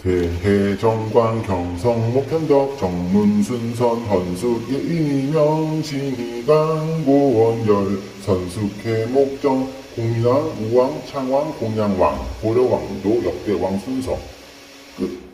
대해정관 경성 목현덕 정문순선 헌숙 예의명 신의강 고원열 선숙해 목정 공민왕 우왕 창왕 공양왕 고려왕도 역대왕 순서 끝.